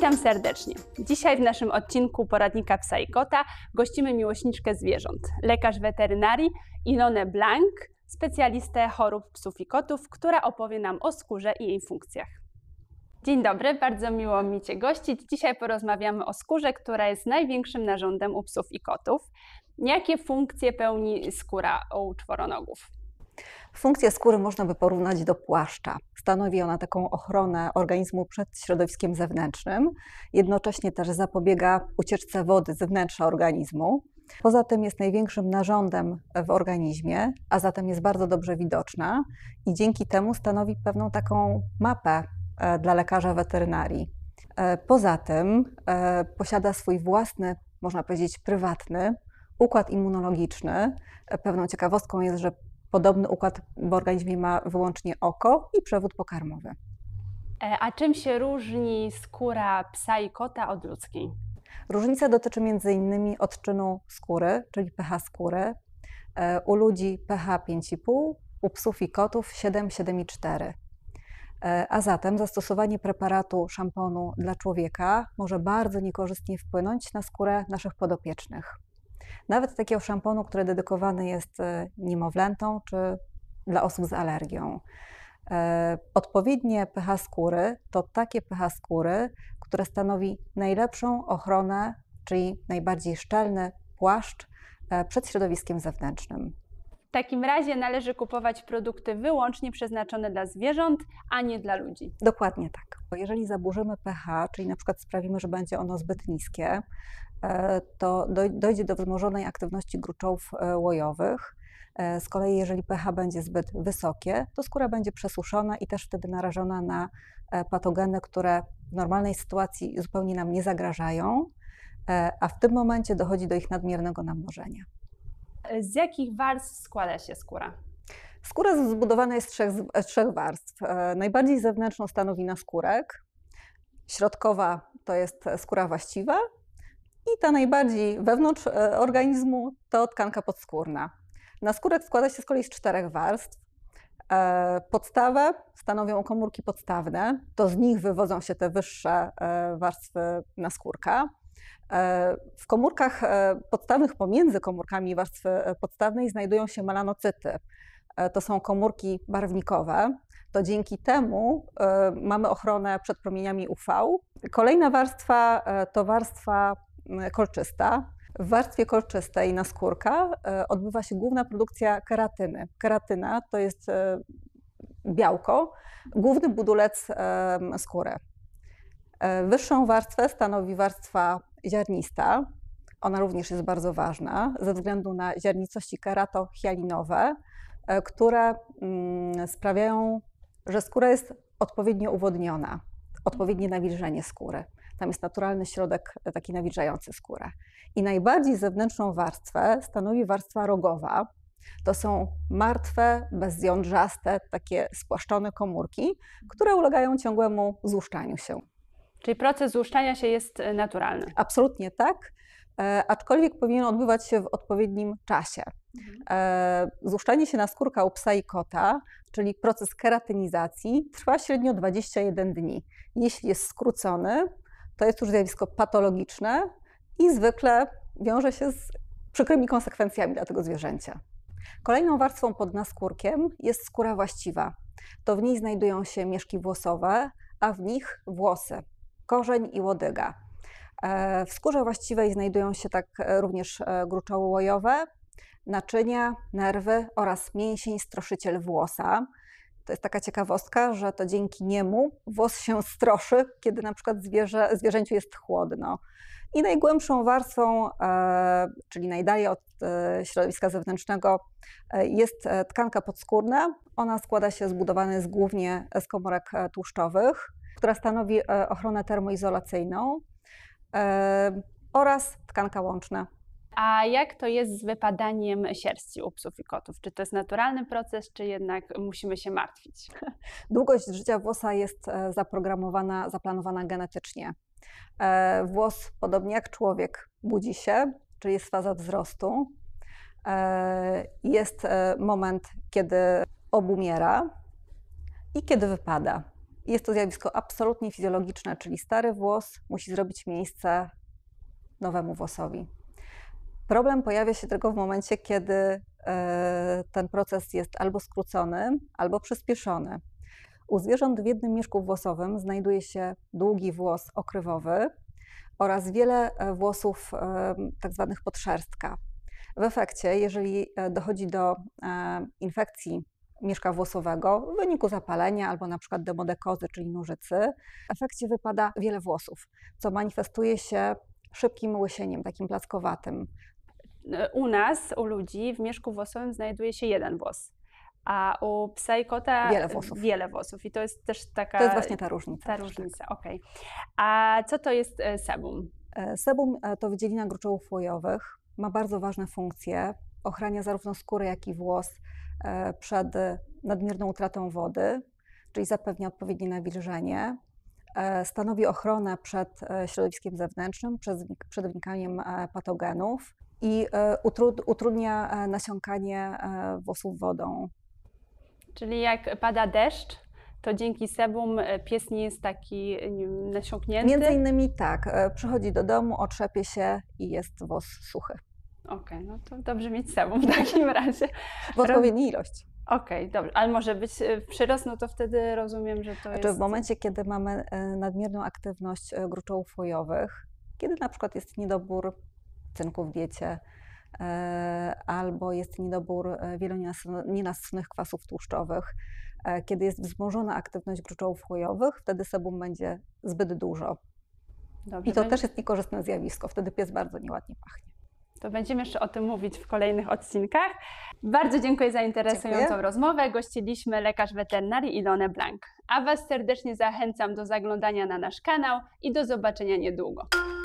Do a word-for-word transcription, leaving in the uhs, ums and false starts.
Witam serdecznie. Dzisiaj w naszym odcinku Poradnika Psa i Kota gościmy miłośniczkę zwierząt, lekarz weterynarii Ilonę Blank, specjalistę chorób psów i kotów, która opowie nam o skórze i jej funkcjach. Dzień dobry, bardzo miło mi Cię gościć. Dzisiaj porozmawiamy o skórze, która jest największym narządem u psów i kotów. Jakie funkcje pełni skóra u czworonogów? Funkcję skóry można by porównać do płaszcza. Stanowi ona taką ochronę organizmu przed środowiskiem zewnętrznym. Jednocześnie też zapobiega ucieczce wody z wnętrza organizmu. Poza tym jest największym narządem w organizmie, a zatem jest bardzo dobrze widoczna i dzięki temu stanowi pewną taką mapę dla lekarza weterynarii. Poza tym posiada swój własny, można powiedzieć prywatny, układ immunologiczny. Pewną ciekawostką jest, że podobny układ w organizmie ma wyłącznie oko i przewód pokarmowy. A czym się różni skóra psa i kota od ludzkiej? Różnica dotyczy między innymi odczynu skóry, czyli pH skóry. U ludzi pH pięć i pół, u psów i kotów siedem, siedem i cztery. A zatem zastosowanie preparatu szamponu dla człowieka może bardzo niekorzystnie wpłynąć na skórę naszych podopiecznych. Nawet takiego szamponu, który dedykowany jest niemowlętom czy dla osób z alergią. Odpowiednie pH skóry to takie pH skóry, które stanowi najlepszą ochronę, czyli najbardziej szczelny płaszcz przed środowiskiem zewnętrznym. W takim razie należy kupować produkty wyłącznie przeznaczone dla zwierząt, a nie dla ludzi. Dokładnie tak. Jeżeli zaburzymy pH, czyli na przykład sprawimy, że będzie ono zbyt niskie, to dojdzie do wzmożonej aktywności gruczołów łojowych. Z kolei jeżeli pH będzie zbyt wysokie, to skóra będzie przesuszona i też wtedy narażona na patogeny, które w normalnej sytuacji zupełnie nam nie zagrażają, a w tym momencie dochodzi do ich nadmiernego namnożenia. Z jakich warstw składa się skóra? Skóra zbudowana jest z trzech, z trzech warstw. Najbardziej zewnętrzną stanowi naskórek, środkowa to jest skóra właściwa i ta najbardziej wewnątrz organizmu to tkanka podskórna. Naskórek składa się z kolei z czterech warstw. Podstawę stanowią komórki podstawne, to z nich wywodzą się te wyższe warstwy naskórka. W komórkach podstawnych, pomiędzy komórkami warstwy podstawnej znajdują się melanocyty. To są komórki barwnikowe. To dzięki temu mamy ochronę przed promieniami U V. Kolejna warstwa to warstwa kolczysta. W warstwie kolczystej naskórka odbywa się główna produkcja keratyny. Keratyna to jest białko, główny budulec skóry. Wyższą warstwę stanowi warstwa ziarnista. Ona również jest bardzo ważna ze względu na ziarnicości keratohialinowe, które sprawiają, że skóra jest odpowiednio uwodniona, odpowiednie nawilżenie skóry. Tam jest naturalny środek taki nawilżający skórę. I najbardziej zewnętrzną warstwę stanowi warstwa rogowa. To są martwe, bezjądrzaste, takie spłaszczone komórki, które ulegają ciągłemu złuszczaniu się. Czyli proces złuszczania się jest naturalny? Absolutnie tak, e, aczkolwiek powinien odbywać się w odpowiednim czasie. E, złuszczanie się naskórka u psa i kota, czyli proces keratynizacji, trwa średnio dwadzieścia jeden dni. Jeśli jest skrócony, to jest już zjawisko patologiczne i zwykle wiąże się z przykrymi konsekwencjami dla tego zwierzęcia. Kolejną warstwą pod naskórkiem jest skóra właściwa. To w niej znajdują się mieszki włosowe, a w nich włosy, korzeń i łodyga. W skórze właściwej znajdują się tak również gruczoły łojowe, naczynia, nerwy oraz mięsień stroszyciel włosa. To jest taka ciekawostka, że to dzięki niemu włos się stroszy, kiedy na przykład zwierzę, zwierzęciu jest chłodno. I najgłębszą warstwą, e, czyli najdalej od e, środowiska zewnętrznego, e, jest tkanka podskórna. Ona składa się, zbudowana jest głównie z komórek tłuszczowych, która stanowi e, ochronę termoizolacyjną e, oraz tkanka łączna. A jak to jest z wypadaniem sierści u psów i kotów? Czy to jest naturalny proces, czy jednak musimy się martwić? Długość życia włosa jest zaprogramowana, zaplanowana genetycznie. Włos, podobnie jak człowiek, budzi się, czyli jest faza wzrostu. Jest moment, kiedy obumiera i kiedy wypada. Jest to zjawisko absolutnie fizjologiczne, czyli stary włos musi zrobić miejsce nowemu włosowi. Problem pojawia się tylko w momencie, kiedy ten proces jest albo skrócony, albo przyspieszony. U zwierząt w jednym mieszku włosowym znajduje się długi włos okrywowy oraz wiele włosów tak zwanych podszerstka. W efekcie, jeżeli dochodzi do infekcji mieszka włosowego w wyniku zapalenia albo na przykład demodekozy, czyli nużycy, w efekcie wypada wiele włosów, co manifestuje się szybkim łysieniem, takim plackowatym. U nas, u ludzi, w mieszku włosowym znajduje się jeden włos, a u psa i kota wiele włosów. Wiele włosów. I to jest też taka... To jest właśnie ta różnica. Ta różnica, okej. A co to jest sebum? Sebum to wydzielina gruczołów łojowych. Ma bardzo ważne funkcje. Ochrania zarówno skórę, jak i włos przed nadmierną utratą wody, czyli zapewnia odpowiednie nawilżenie. Stanowi ochronę przed środowiskiem zewnętrznym, przed wnikaniem patogenów i utrudnia nasiąkanie włosów wodą. Czyli jak pada deszcz, to dzięki sebum pies nie jest taki nasiąknięty? Między innymi tak. Przychodzi do domu, otrzepie się i jest włos suchy. Okej, okay, no to dobrze mieć sebum w takim razie. W odpowiedniej ilości. Okej, okay, dobrze. Ale może być przyrost, no to wtedy rozumiem, że to znaczy, jest... W momencie, kiedy mamy nadmierną aktywność gruczołów łojowych, kiedy na przykład jest niedobór cynku w diecie, albo jest niedobór wielu nienasyconych kwasów tłuszczowych, kiedy jest wzmożona aktywność gruczołów łojowych, wtedy sebum będzie zbyt dużo. Dobrze, I to będzie... też jest niekorzystne zjawisko, wtedy pies bardzo nieładnie pachnie. To będziemy jeszcze o tym mówić w kolejnych odcinkach. Bardzo dziękuję za interesującą dziękuję. rozmowę. Gościliśmy lekarz weterynarii Ilonę Blank. A Was serdecznie zachęcam do zaglądania na nasz kanał i do zobaczenia niedługo.